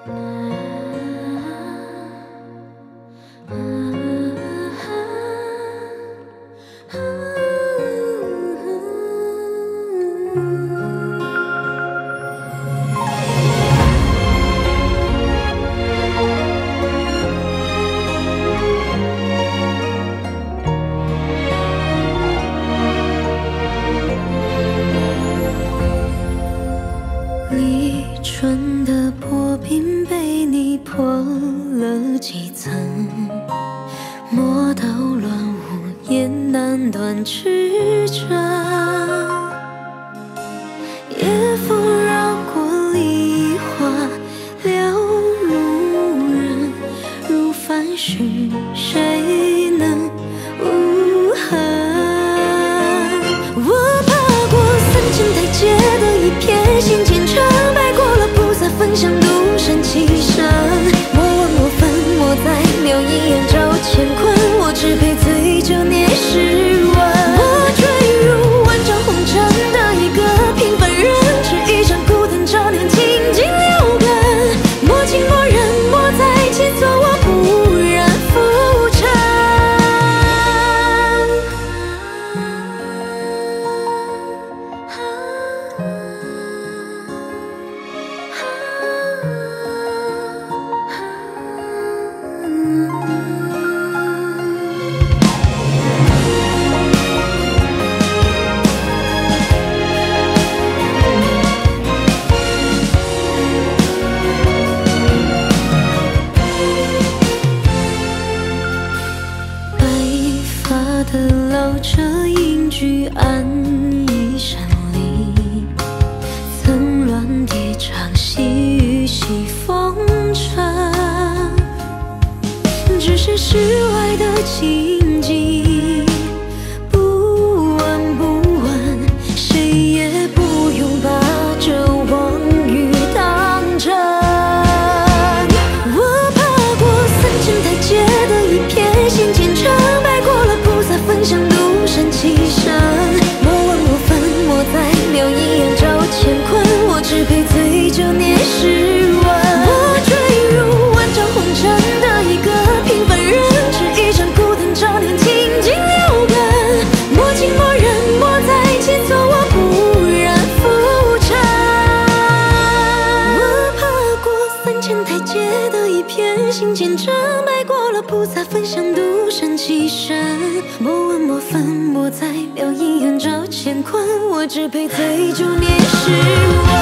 离春的薄冰被你破了几层，磨到乱无言难断曲折。夜风绕过梨花，撩路人，如凡絮，谁能无痕？我爬过3000台阶的一片心间尘，白过了菩萨焚香独善其身。莫问我分，我在留一眼找乾坤，我只配醉酒念诗文。我坠入万丈红尘的一个平凡人，执一盏孤灯照亮清净六根。莫近莫远，莫再起错，我不染浮尘。的老者隐居安逸山里，层峦叠嶂，细雨洗风尘。只是世外的情景，不闻不问，谁也不用把这妄语当真。我爬过3000台阶的一片心间尘，白过了焚香独善其身。莫问我分，我在留一眼找乾坤，我只配醉酒念诗文。我坠入万丈红尘的一个平凡人，执一盏孤灯照亮清净六根。莫近莫远，莫再起错，我不染浮尘。我爬过3000台阶的一片心间尘，白过了菩萨焚香独善其身。莫问莫分，莫再留一眼找乾坤，我只配醉酒念诗文。